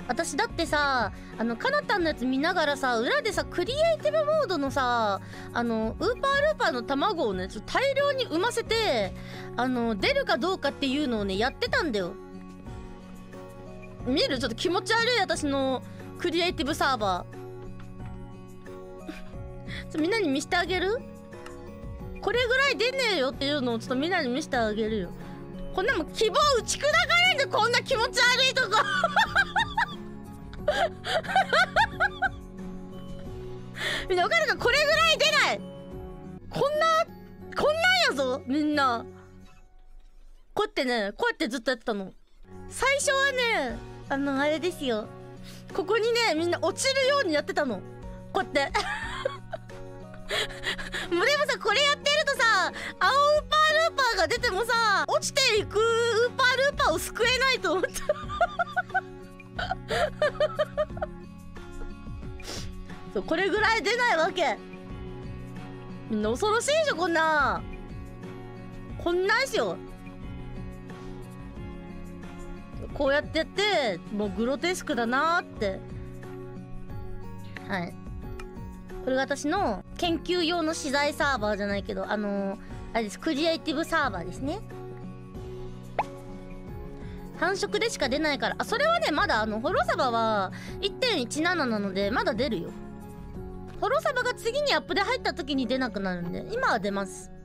私だってさ、かなたんのやつ見ながらさ、裏でさ、クリエイティブモードのさ、ウーパールーパーの卵をね、ちょっと大量に産ませて、出るかどうかっていうのをね、やってたんだよ。見る？ちょっと気持ち悪い、私のクリエイティブサーバー。みんなに見せてあげる？これぐらい出ねえよっていうのをちょっとみんなに見せてあげるよ。こんなもん希望打ち砕かれんで、こんな気持ち悪いとこ。みんなわかるか？これぐらい出ない。こんなんやぞ、みんな。こうやってね、こうやってずっとやってたの。最初はね、あれですよ。ここにね、みんな落ちるようにやってたの。こうやって。もうでもさ、これやってるとさ、青ウーパールーパーが出てもさ、落ちていくウーパールーパーを救えないと思った。そう、これぐらい出ないわけ。みんな恐ろしいでしょ、こんなんしよ。こうやってやって、もうグロテスクだなーって。はい。これが私の研究用の資材サーバーじゃないけど、あれです、クリエイティブサーバーですね。繁殖でしか出ないから。あ、それはね、まだホロサバは 1.17 なので、まだ出るよ。ホロサバが次にアップで入った時に出なくなるんで、今は出ます。